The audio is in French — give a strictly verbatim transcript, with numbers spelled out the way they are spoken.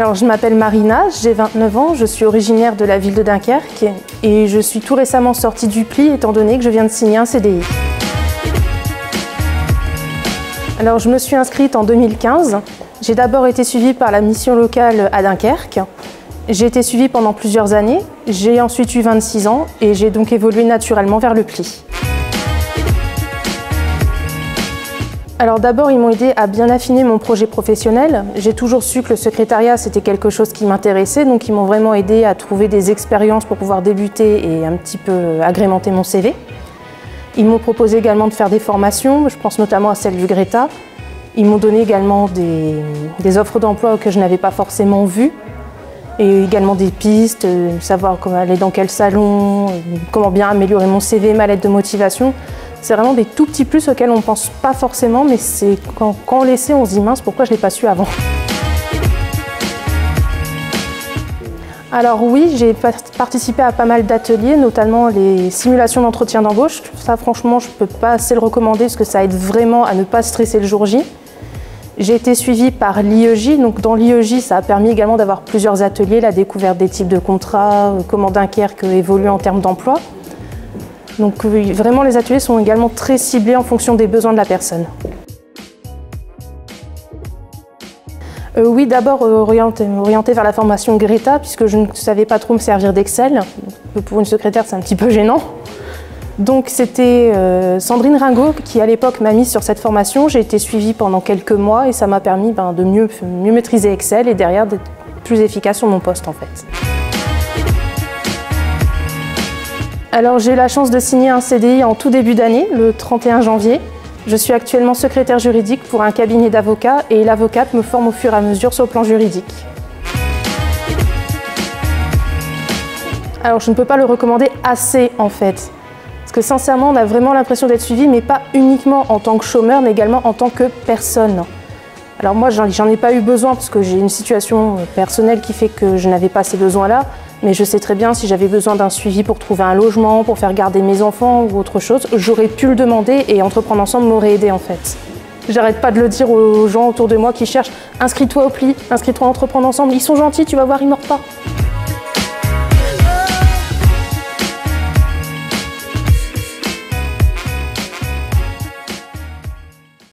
Alors, je m'appelle Marina, j'ai vingt-neuf ans, je suis originaire de la ville de Dunkerque et je suis tout récemment sortie du pli étant donné que je viens de signer un C D I. Alors, je me suis inscrite en deux mille quinze. J'ai d'abord été suivie par la mission locale à Dunkerque. J'ai été suivie pendant plusieurs années. J'ai ensuite eu vingt-six ans et j'ai donc évolué naturellement vers le pli. Alors d'abord, ils m'ont aidé à bien affiner mon projet professionnel. J'ai toujours su que le secrétariat, c'était quelque chose qui m'intéressait, donc ils m'ont vraiment aidé à trouver des expériences pour pouvoir débuter et un petit peu agrémenter mon C V. Ils m'ont proposé également de faire des formations, je pense notamment à celle du Greta. Ils m'ont donné également des, des offres d'emploi que je n'avais pas forcément vues, et également des pistes, euh, savoir comment aller dans quel salon, euh, comment bien améliorer mon C V, ma lettre de motivation. C'est vraiment des tout petits plus auxquels on ne pense pas forcément, mais c'est quand, quand on les sait, on se dit mince, pourquoi je ne l'ai pas su avant. Alors oui, j'ai participé à pas mal d'ateliers, notamment les simulations d'entretien d'embauche. Ça, franchement, je ne peux pas assez le recommander parce que ça aide vraiment à ne pas stresser le jour J. J'ai été suivie par l'I E J, donc dans l'I E J, ça a permis également d'avoir plusieurs ateliers, la découverte des types de contrats, comment Dunkerque évolue en termes d'emploi. Donc oui, vraiment, les ateliers sont également très ciblés en fonction des besoins de la personne. Euh, oui, d'abord euh, orienté, orienté vers la formation Greta, puisque je ne savais pas trop me servir d'Excel. Pour une secrétaire, c'est un petit peu gênant. Donc c'était euh, Sandrine Ringot qui, à l'époque, m'a mise sur cette formation. J'ai été suivie pendant quelques mois et ça m'a permis ben, de mieux, mieux maîtriser Excel et derrière d'être plus efficace sur mon poste, en fait. Alors j'ai eu la chance de signer un C D I en tout début d'année, le trente et un janvier. Je suis actuellement secrétaire juridique pour un cabinet d'avocats et l'avocate me forme au fur et à mesure sur le plan juridique. Alors je ne peux pas le recommander assez en fait, parce que sincèrement on a vraiment l'impression d'être suivi, mais pas uniquement en tant que chômeur, mais également en tant que personne. Alors moi j'en ai pas eu besoin parce que j'ai une situation personnelle qui fait que je n'avais pas ces besoins-là, mais je sais très bien si j'avais besoin d'un suivi pour trouver un logement, pour faire garder mes enfants ou autre chose, j'aurais pu le demander et Entreprendre Ensemble m'aurait aidé en fait. J'arrête pas de le dire aux gens autour de moi qui cherchent « inscris-toi au pli, inscris-toi à Entreprendre Ensemble, ils sont gentils, tu vas voir, ils ne mordent pas ».